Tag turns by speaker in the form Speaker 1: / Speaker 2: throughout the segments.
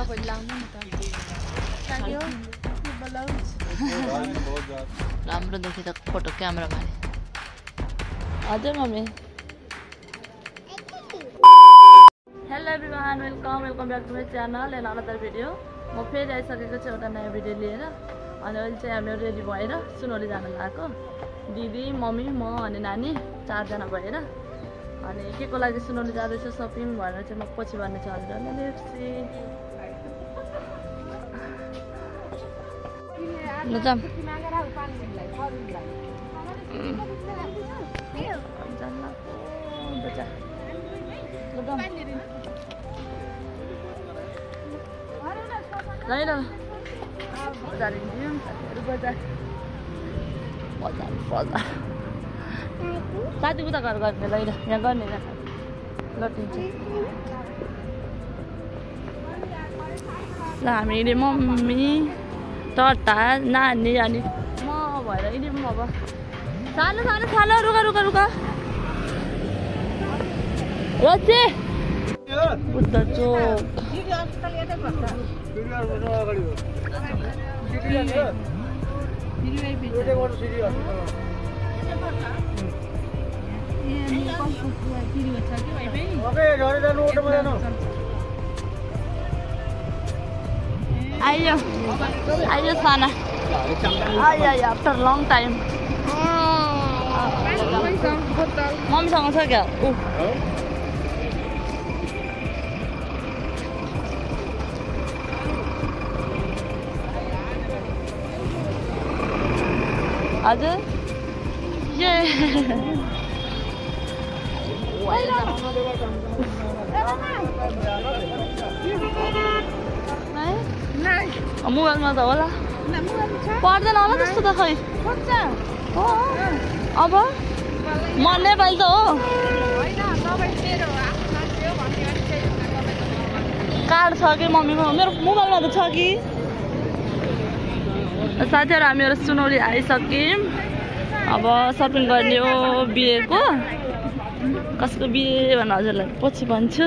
Speaker 1: राम्रो देखि त फोटो क्यामेरा मारे हजुर mummy hello everyone welcome back to my channel and another video म फेरि आइसकेको छु एउटा नयाँ भिडियो लिएर अनि अहिले चाहिँ हामीले रेडी भएर सुनौली जान लागेको दिदी मम्मी म अनि नानी चारजना भएर अनि के को लागि सुनौली जाँदैछु सपिङ भनेर चाहिँ म पछि भन्ने छु हजुरहरूले लेट्सी ल जाम बजार हिँड्यौँ साथीहरू बजार साथी उता घर गर्ने ल यहाँ गर्ने लटिन्छ ल हामी हिँड्यो मम्मी टट्टा नानी अनि म भएर हिँड्यौँ अब सानो सानो सानो रुका रुका रुका रचे बुद्ध चोक आइयो साना आइयो आफ्टर लङ टाइम मम्मीसँग छ क्या हजुर ये मोबाइलमा त होला पर्दैन होला त्यस्तो त खै अब मर्ने पाइल त हो कार्ड छ कि मम्मीको मेरो मोबाइलमा त छ कि साथीहरू हामीहरू सुनौली आइसक्यौँ अब सपिङ गर्ने हो बिहेको कसको बिहे भन्नु हजुरलाई पछि भन्छु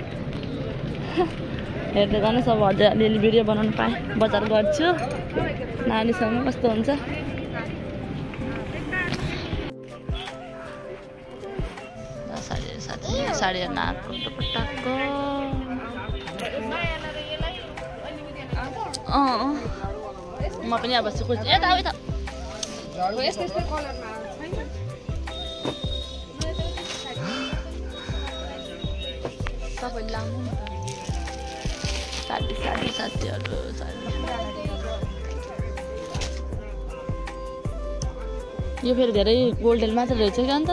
Speaker 1: हेर्दै गर्नुहोस् अब हजुर अलिअलि भिडियो बनाउनु पाएँ बजार गर्छु नानीसँग कस्तो हुन्छ साडी हेर्न आएको टुपटाको म पनि अब सुकुर्छु यता यता तपाईँले लानु साडी साडी साथीहरू यो फेरि धेरै गोल्डन मात्र रहेछ क्या अन्त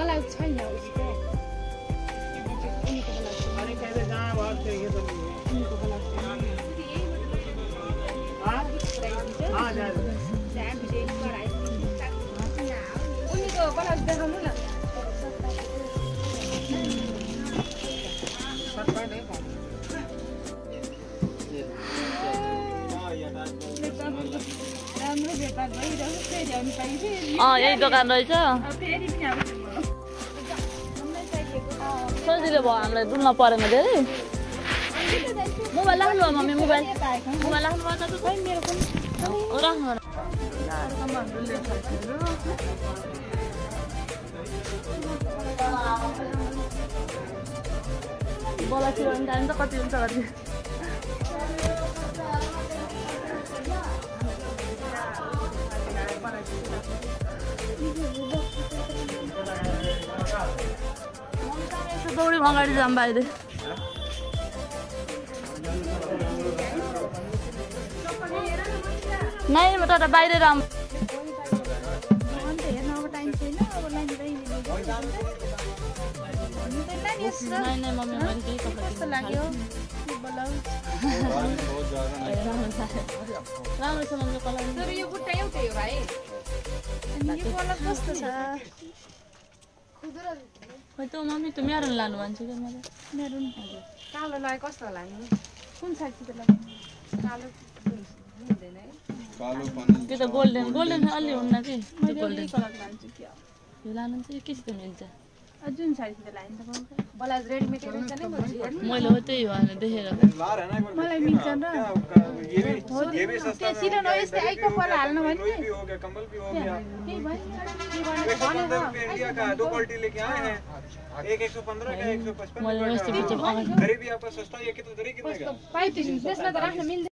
Speaker 1: यही दोकान रहेछ सजिलो भयो हामीलाई डुल्न परेन धेरै मोबाइल राख्नु भयो मम्मी मोबाइल राख्नु भयो राख्नु बोलातिर टाइम त कति हुन्छ कति दौडी अगाडि जाऊँ बाहिर नै म त बाहिर राम नै मम्मी मैले केही कस्तो लाग्यो राम्रो छ मम्मी कलर तर यो बुट्टा एउटै हो भाइ अनि यो कलर कस्तो छ खै त मम्मी त मेरुन लानु भन्छ के मलाई मेरुन हजुर कालो लाए कस्तो होला नि कुन साइज त लाए कालो हुँदैन है कालो पनि त्यो त गोल्डन अलि हुन्न कि त्यो गोल्डन कलर लान्छु के यो लानु चाहिँ के चाहिँ मिल्छ
Speaker 2: जुन साडी त लाइन त ब्लाउज रेडीमेड रहेछ नि
Speaker 1: मैले हो त्यही हो भने देखेर
Speaker 2: मलाई मिल्छ र ये भी सस्ता है सिलो न यस्तै आइको पर हाल्नु भने
Speaker 3: भी हो गया कंबल भी हो गया
Speaker 2: के भयो
Speaker 3: इंडिया का 2 क्वालिटी लेके आए हैं एक 115 का 155
Speaker 1: मैले यस्तो बिच
Speaker 3: गरीबी आपका सस्ता ये कितना दरी कितने का
Speaker 2: पाइप त्यसमा त राख्न मिल्दैन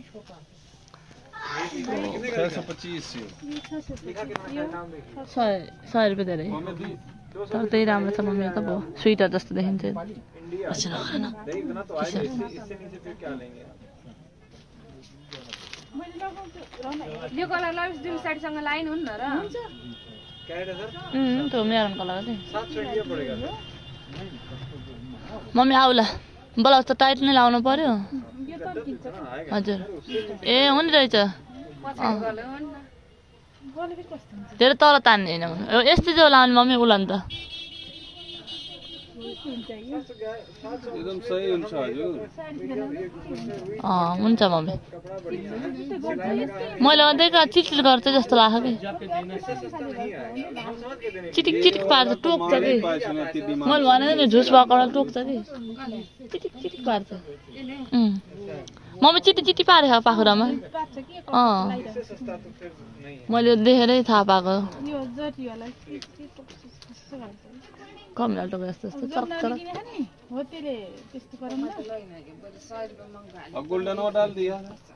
Speaker 3: 625 लिखा कितना है नाम देखिए
Speaker 1: 100 रुपैयाँ धेरै तर त्यही राम्रो छ मम्मी त भयो स्वेटर जस्तो देखिन्छ
Speaker 3: इंडिया नहीं इतना तो आएगा इससे नीचे फिर क्या लेंगे
Speaker 2: यो कलर लप्स जुन साडीसँग लाइन हुन्न र
Speaker 3: क्या है सर
Speaker 1: त्यो मेरून कलर चाहिँ
Speaker 3: 700 ये पड़ेगा
Speaker 1: मम्मी आउला ब्लाउज त टाइट नै लाउनु पर्यो
Speaker 2: यो त किन्छ
Speaker 1: हजुर ए हो नि रहेछ
Speaker 2: पछि गले हो नि गले फेरि कस्तो हुन्छ
Speaker 1: धेरै तल तान्ने होइन यस्तै जो लाउने मम्मी उलान त
Speaker 3: एकदम सही हुन्छ हजुर
Speaker 1: हुन्छ मम्मी मैले अझैका चिटचिट गर्छ जस्तो लाग्छ कि चिटिक चिटिक पार्छ टोक्छ कि मैले भने नि झुस भएको टोक्छ कि चिटिक चिटिक पार्छ मम्मी चिटी चिटी पारेको पाखुरामा मैले देखेरै थाहा पाएको
Speaker 2: यो जटिवाला
Speaker 1: कमिला टोक यस्तो यस्तो चरक चरक
Speaker 2: हो त्यसले त्यस्तो गरौँ न
Speaker 3: अब गोल्डन वो डाल दिया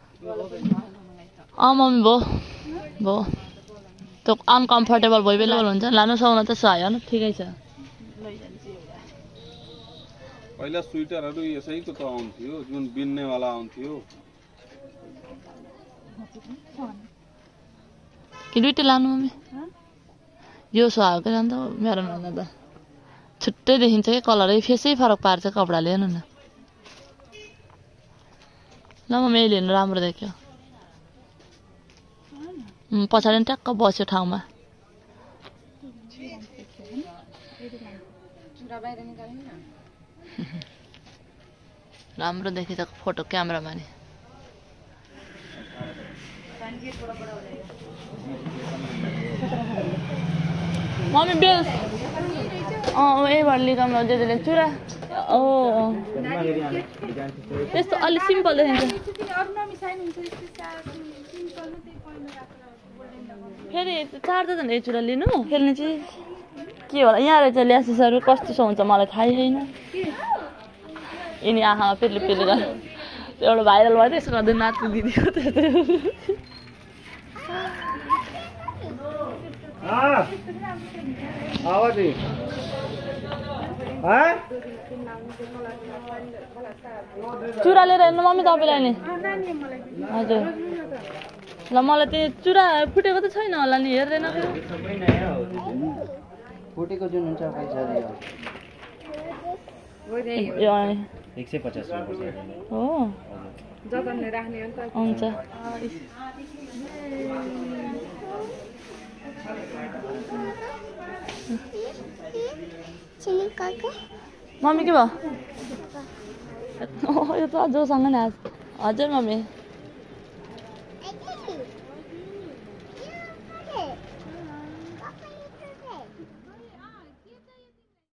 Speaker 1: मम्मी भयो त्यो अनकम्फर्टेबल भइबेलेबल हुन्छ लानु सक्नु त सहाय न ठिकै छ
Speaker 3: पहिला स्वेटरहरु यसैको त आउँथ्यो जुन बिन्ने वाला आउँथ्यो
Speaker 1: कि दुईटा लानु मम्मी यो सुहाएको के अन्त मेरो भन्दा त छुट्टै देखिन्छ कि कलरै फेसै फरक पार्छ कपडाले हेर्नु न ल मम्मी यही लिनु राम्रो देख्यो पछाडि ट्याक्क बस्यो ठाउँमा राम्रो देखेछ फोटो क्यामेरामा नि मम्मी बेल यहीबाट लिगाउनु दिदीले चुरा त्यस्तो अलि सिम्पल देखिन्छ फेरि चार्ज त यही चुरा लिनु खेल्ने चिज के होला यहाँ रहेछ ल्यासेसहरू कस्तो हुन्छ मलाई थाहै छैन यिनी आँखामा पेर्ली पेर्ली गरेर एउटा भाइरल भयो त्यसो गर्दै नाच्नु दिदीको त्यस्तै चुरा लिएर हेर्नु मम्मी तपाईँलाई नि हजुर ल मलाई त्यो चुरा फुटेको त छैन होला नि हेर्दैन
Speaker 4: फुटेको जुन हुन्छ पैसा
Speaker 1: यो
Speaker 4: 150 रुपैयाँ
Speaker 1: हो
Speaker 2: जतनले राख्ने हो नि त
Speaker 1: हुन्छ मम्मी के भयो यो त जोसँग नि आज हजुर मम्मी